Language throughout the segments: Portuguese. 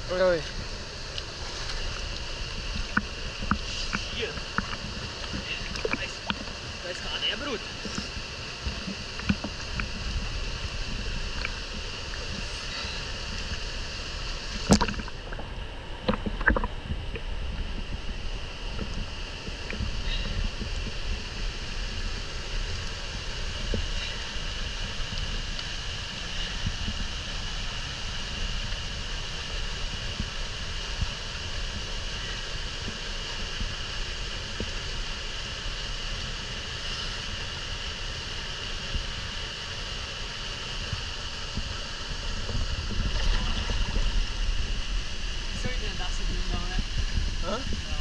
Oi. A escada aí é bruta. Hã?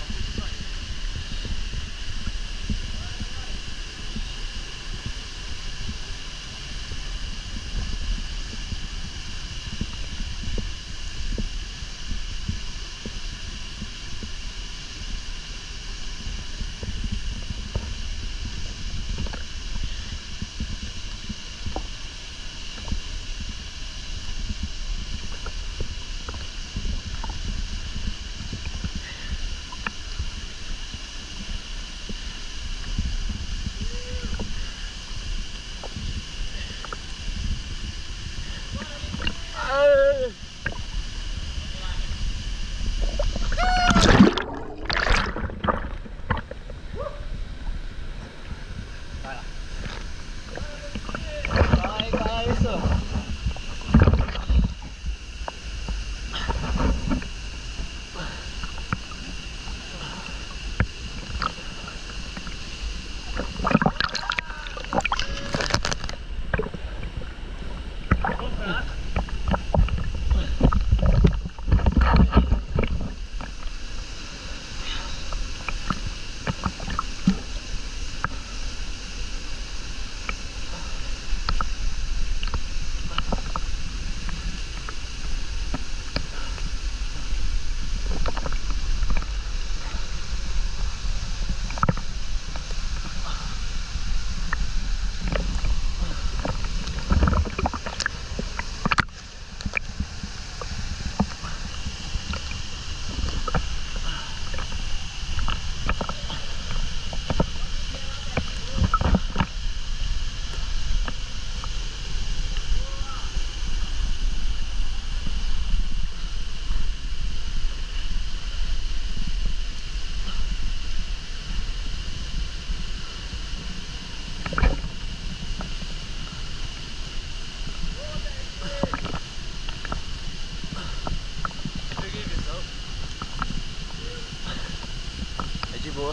É de boa.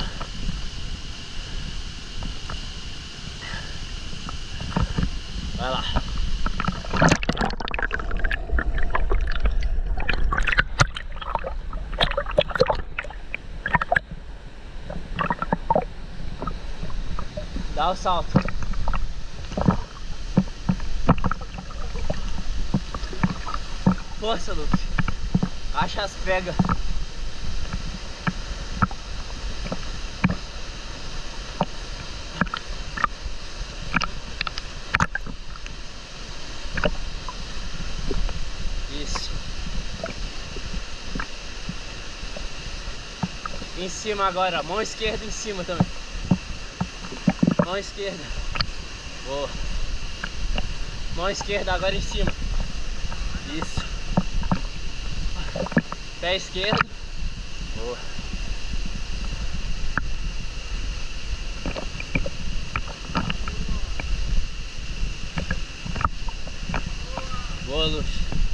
Vai lá. Dá o salto. Força, Luke. Acha as pegas. Isso. Em cima agora, mão esquerda em cima também. Mão esquerda. Boa. Mão esquerda agora em cima. Isso. Pé esquerdo. Boa. Boa, Luz.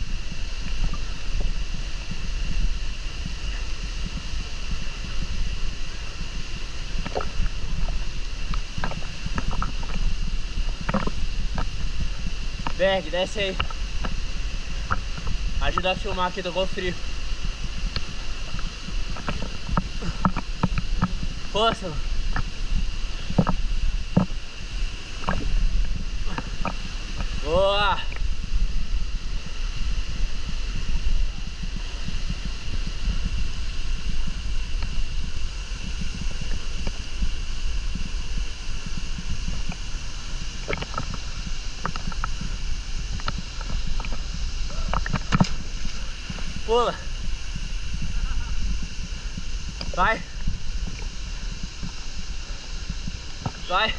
Berg, desce aí. Ajuda a filmar aqui, tô com frio. Força. Boa. Pula. Vai. Vai.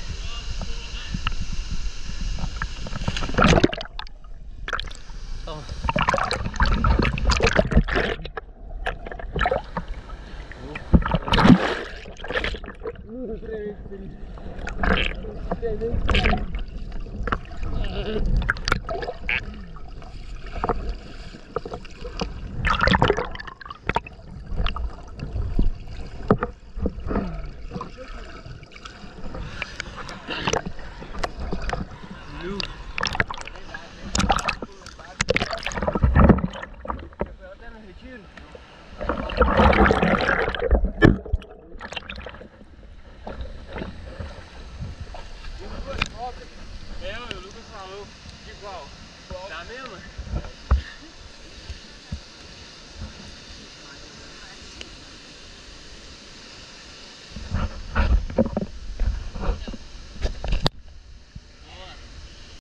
Toma. Eu e o Lucas falou igual. Tá mesmo?